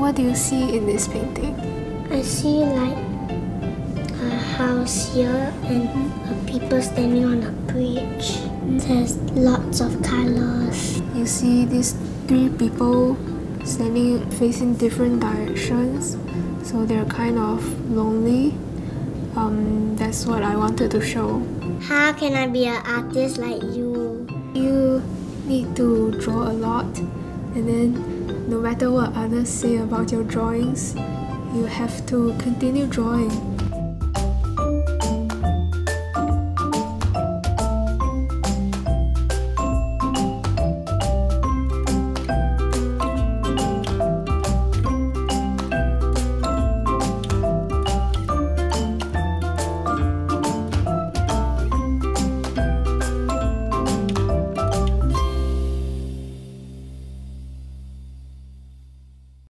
What do you see in this painting? I see like a house here and people standing on a bridge. There's lots of colors. You see these 3 people standing facing different directions, so they're kind of lonely. That's what I wanted to show. How can I be an artist like you? You need to draw a lot, and then no matter what others say about your drawings, you have to continue drawing.